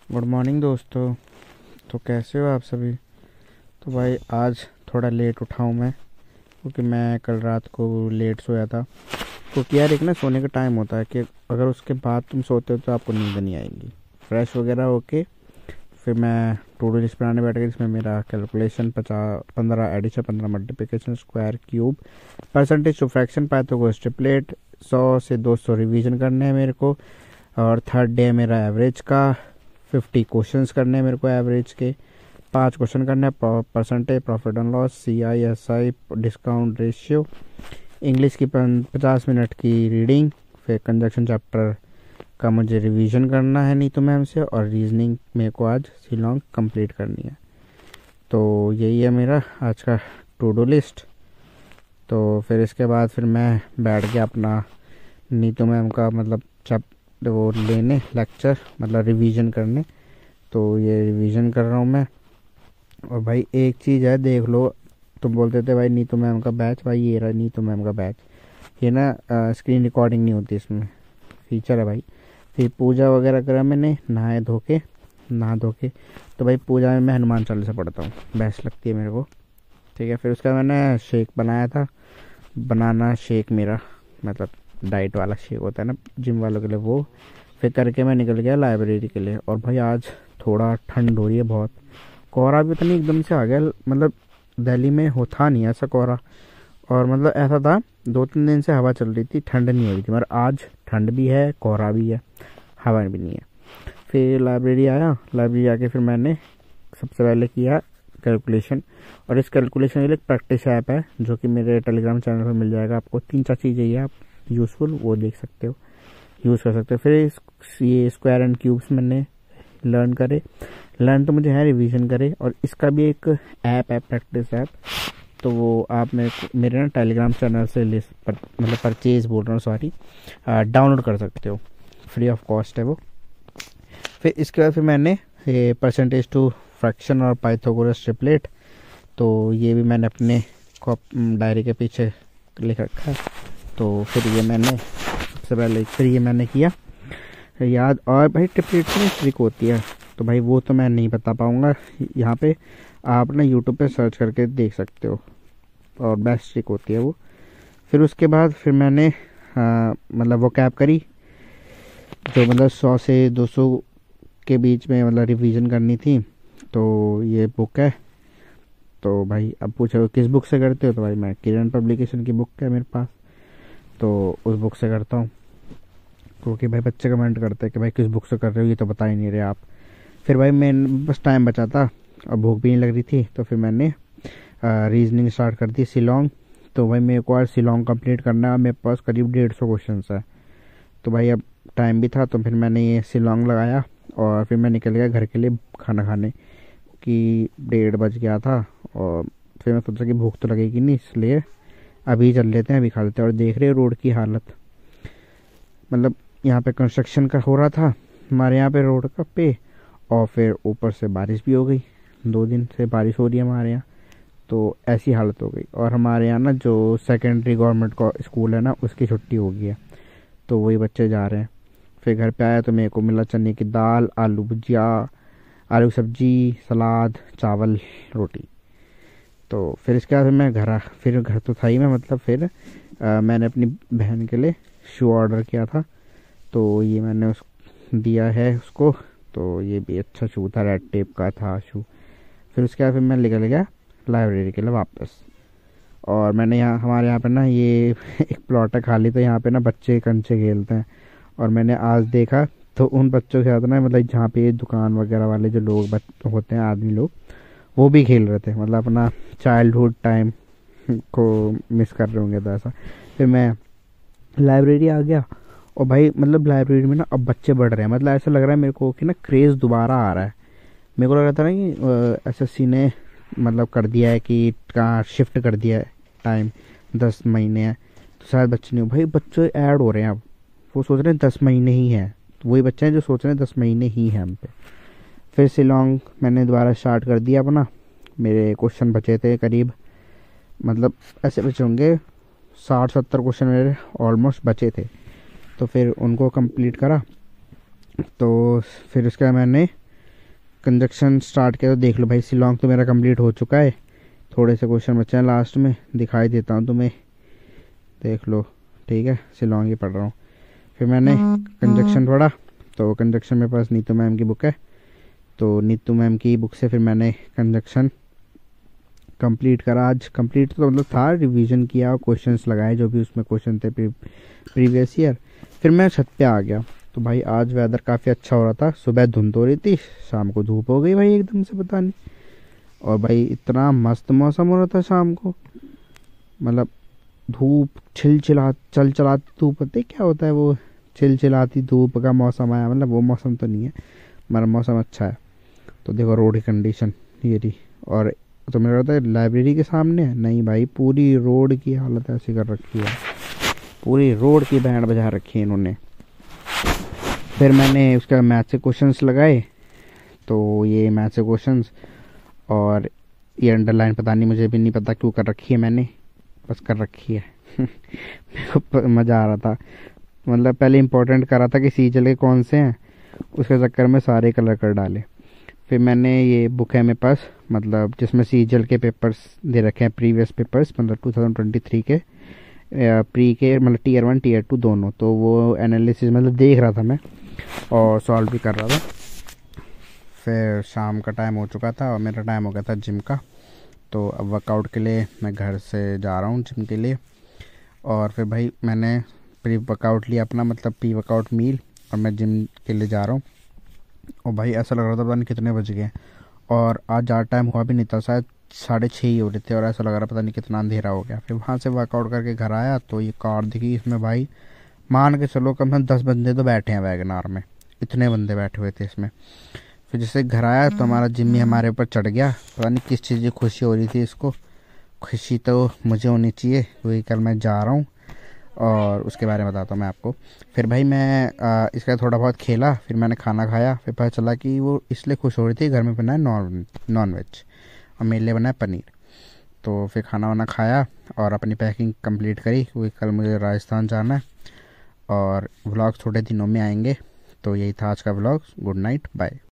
Good morning दोस्तों। तो कैसे हो आप सभी। तो भाई आज थोड़ा लेट उठा हूँ मैं, क्योंकि मैं कल रात को लेट सोया था। क्योंकि यार एक ना सोने का टाइम होता है कि अगर उसके बाद तुम सोते हो तो आपको नींद नहीं आएगी। फ्रेश वगैरह होके फिर मैं टू डू लिस्ट बनाने बैठ गया, जिसमें मेरा calculation 15 addition, 15 multiplication, square, cube, percentage to fraction, Pythagoras triplet, 100 से 200 रिवीजन करने हैं मेरे को। और थर्ड डे मेरा एवरेज का 50 क्वेश्चंस करने हैं मेरे को, एवरेज के 5 क्वेश्चन करने हैं। Percentage, profit and loss, CI SI, discount ratio, English की 50 मिनट की रीडिंग, फिर कंजक्शन चैप्टर का मुझे रिवीजन करना है नीतू मैम से, और रीजनिंग मेरे को आज शिलोंग कंप्लीट करनी है। तो यही है मेरा आज का टू डू लिस्ट। तो फिर इसके बाद फिर मैं बैठ गया अपना नीतू मैम का मतलब वो लेने लेक्चर, मतलब रिवीजन करने। तो ये रिवीजन कर रहा हूँ मैं। और भाई एक चीज़ है, देख लो, तुम बोलते थे भाई नीतू मैम का बैच, भाई ये रहा नीतू मैम का बैच। ये ना स्क्रीन रिकॉर्डिंग नहीं होती इसमें, फीचर है भाई। फिर पूजा वगैरह करा मैंने, नहा धो के। तो भाई पूजा में मैं हनुमान चालीसा पढ़ता हूँ, बेस्ट लगती है मेरे को। ठीक है, फिर उसका मैंने शेक बनाया था, बनाना शेक मेरा, मतलब डाइट वाला शेक होता है ना जिम वालों के लिए, वो फिर करके मैं निकल गया लाइब्रेरी के लिए। और भाई आज थोड़ा ठंड हो रही है बहुत, कोहरा भी उतनी एकदम से आ गया, मतलब दिल्ली में होता नहीं ऐसा कोहरा। और मतलब ऐसा था 2-3 दिन से हवा चल रही थी, ठंड नहीं हो रही थी, मगर आज ठंड भी है, कोहरा भी है, हवा भी नहीं है। फिर लाइब्रेरी आया, लाइब्रेरी आके फिर मैंने सबसे पहले किया कैलकुलेशन। और इस कैलकुलेशन के लिए एक प्रैक्टिस ऐप है जो कि मेरे टेलीग्राम चैनल पर मिल जाएगा आपको। 3-4 चीज़ें ये आप यूज़फुल वो देख सकते हो, यूज़ कर सकते हो। फिर ये स्क्वायर एंड क्यूब्स मैंने लर्न तो मुझे है, रिवीजन करे। और इसका भी एक ऐप है, प्रैक्टिस ऐप, तो वो आप मेरे ना टेलीग्राम चैनल से मतलब परचेज बोल रहा हूँ, सॉरी, डाउनलोड कर सकते हो, फ्री ऑफ कॉस्ट है वो। फिर इसके बाद फिर मैंने ये परसेंटेज टू फ्रैक्शन और पाइथागोरस ट्रिपलेट, तो ये भी मैंने अपने डायरी के पीछे लिख रखा है। तो फिर ये मैंने सबसे पहले फिर ये मैंने किया याद। और भाई ट्रिपलेट की ट्रिक होती है, तो भाई वो तो मैं नहीं बता पाऊँगा यहाँ पे, आप ना यूट्यूब पे सर्च करके देख सकते हो, और बेस्ट ट्रिक होती है वो। फिर उसके बाद फिर मैंने मतलब वो कैप करी, जो मतलब 100 से 200 के बीच में मतलब रिवीजन करनी थी। तो ये बुक है। तो भाई अब पूछो किस बुक से करते हो, तो भाई मैं किरण पब्लिकेशन की बुक है मेरे पास, तो उस बुक से करता हूँ। क्योंकि भाई बच्चे कमेंट करते हैं कि भाई किस बुक से कर रहे हो, ये तो बता ही नहीं रहे आप। फिर भाई मैं बस टाइम बचा था और भूख भी नहीं लग रही थी, तो फिर मैंने रीजनिंग स्टार्ट कर दी शिलोंग। तो भाई मेरे को आज शिलोंग कंप्लीट करना है, मेरे पास करीब 150 क्वेश्चन है। तो भाई अब टाइम भी था, तो फिर मैंने ये शिलोंग लगाया और फिर मैं निकल गया घर के लिए खाना खाने, कि 1:30 बज गया था। और फिर मैं सोचा कि भूख तो लगेगी नहीं, इसलिए अभी चल लेते हैं, अभी खा लेते हैं। और देख रहे हो रोड की हालत, मतलब यहाँ पे कंस्ट्रक्शन का हो रहा था हमारे यहाँ पे रोड का पे, और फिर ऊपर से बारिश भी हो गई। 2 दिन से बारिश हो रही है हमारे यहाँ, तो ऐसी हालत हो गई। और हमारे यहाँ ना जो सेकेंडरी गवर्नमेंट का स्कूल है ना, उसकी छुट्टी हो गई है, तो वही बच्चे जा रहे हैं। फिर घर पे आया तो मेरे को मिला चने की दाल, आलू भुजिया, आलू सब्जी, सलाद, चावल, रोटी। तो फिर इसके बाद मैं फिर घर तो था ही मैं, मतलब फिर मैंने अपनी बहन के लिए शू ऑर्डर किया था, तो ये मैंने उस दिया है उसको। तो ये भी अच्छा शू था, रेड टेप का था शू। फिर उसके बाद फिर मैं निकल गया लाइब्रेरी के लिए वापस। और मैंने हमारे यहाँ पे ना ये एक प्लॉट है खाली, तो यहाँ पे ना बच्चे कंचे खेलते हैं। और मैंने आज देखा तो उन बच्चों के साथ ना, मतलब जहाँ पे दुकान वगैरह वाले जो लोग होते हैं, आदमी लोग, वो भी खेल रहे थे, मतलब अपना चाइल्डहुड टाइम को मिस कर रहे होंगे, तो ऐसा। फिर मैं लाइब्रेरी आ गया, और भाई मतलब लाइब्रेरी में ना अब बच्चे बढ़ रहे हैं, मतलब ऐसा लग रहा है मेरे को कि ना क्रेज़ दोबारा आ रहा है। मेरे को लग रहा था ना कि SSC ने मतलब कर दिया है कि कहाँ शिफ्ट कर दिया है टाइम, 10 महीने है, तो शायद बच्चे नहीं हो। भाई बच्चे ऐड हो रहे हैं अब, वो सोच रहे हैं 10 महीने ही हैं, तो वही बच्चे हैं जो सोच रहे हैं 10 महीने ही हैं हम पे। फिर शिलोंग मैंने दोबारा स्टार्ट कर दिया अपना। मेरे क्वेश्चन बचे थे करीब, मतलब ऐसे बचे होंगे 60-70 क्वेश्चन मेरे ऑलमोस्ट बचे थे, तो फिर उनको कंप्लीट करा। तो फिर उसके बाद मैंने कंजक्शन स्टार्ट किया तो देख लो भाई, शिलोंग तो मेरा कंप्लीट हो चुका है। थोड़े से क्वेश्चन बचे हैं लास्ट में, दिखाई देता हूँ तुम्हें, देख लो। ठीक है, शिलोंग ही पढ़ रहा हूँ। फिर मैंने कंजक्शन पढ़ा, तो कंजक्शन मेरे पास नीतू मैम की बुक है, तो नीतू मैम की बुक से फिर मैंने कंजक्शन कंप्लीट करा। आज कंप्लीट तो मतलब था, रिवीजन किया और क्वेश्चंस लगाए जो भी उसमें क्वेश्चन थे प्रीवियस ईयर। फिर मैं छत पे आ गया। तो भाई आज वेदर काफ़ी अच्छा हो रहा था, सुबह धुंध हो रही थी, शाम को धूप हो गई भाई एकदम से, पता नहीं। और भाई इतना मस्त मौसम हो रहा था शाम को, मतलब धूप चल चलाती धूप, पता है क्या होता है वो, चिलचिलाती धूप का मौसम आया, मतलब वो मौसम तो नहीं है, हमारा मौसम अच्छा है। तो देखो रोड की कंडीशन ये रही। और तो मेरा लगता है लाइब्रेरी के सामने है, नहीं भाई पूरी रोड की हालत ऐसी कर रखी है, पूरी रोड की बैंड बजा रखी है इन्होंने। फिर मैंने उसका मैथ से क्वेश्चंस लगाए, तो ये मैथ से क्वेश्चंस, और ये अंडरलाइन पता नहीं, मुझे भी नहीं पता क्यों कर रखी है मैंने, बस कर रखी है। मेरे को मज़ा आ रहा था, मतलब पहले इंपॉर्टेंट कर रहा था कि सीजल के कौन से हैं, उसके चक्कर में सारे कलर कर डाले। फिर मैंने ये बुक है मेरे पास, मतलब जिसमें सीजल के पेपर्स दे रखे हैं, प्रीवियस पेपर्स, मतलब 2023 के प्री के, मतलब टीयर 1 टीयर 2 दोनों। तो वो एनालिसिस मतलब देख रहा था मैं और सॉल्व भी कर रहा था। फिर शाम का टाइम हो चुका था और मेरा टाइम हो गया था जिम का। तो अब वर्कआउट के लिए मैं घर से जा रहा हूँ जिम के लिए। और फिर भाई मैंने प्री वर्कआउट लिया अपना, मतलब प्री वर्कआउट मील, और मैं जिम के लिए जा रहा हूँ। और भाई ऐसा लग रहा था पता नहीं कितने बज गए, और आज ज़्यादा टाइम हुआ भी नहीं था, शायद 6:30 ही हो रहे थे, और ऐसा लग रहा पता नहीं कितना अंधेरा हो गया। फिर वहाँ से वर्कआउट करके घर आया तो ये कार दिखी, इसमें भाई मान के चलो कम से कम 10 बंदे तो बैठे हैं वैगनार में, इतने बंदे बैठे हुए थे इसमें। फिर जैसे घर आया तो हमारा जिम्मी हमारे ऊपर चढ़ गया, पता नहीं किस चीज़ की खुशी हो रही थी इसको। खुशी तो मुझे होनी चाहिए क्योंकि कल मैं जा रहा हूँ, और उसके बारे में बताता हूँ मैं आपको। फिर भाई मैं इसका थोड़ा बहुत खेला, फिर मैंने खाना खाया, फिर पता चला कि वो इसलिए खुश हो रही थी, घर में बना है नॉन वेज और मेरे लिए बना है पनीर। तो फिर खाना वाना खाया और अपनी पैकिंग कंप्लीट करी क्योंकि कल मुझे राजस्थान जाना है, और व्लॉग थोड़े दिनों में आएंगे। तो यही था आज का व्लॉग, गुड नाइट, बाय।